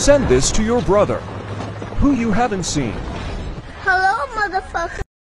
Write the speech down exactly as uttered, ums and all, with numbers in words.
Send this to your brother, who you haven't seen. Hello, motherfucker.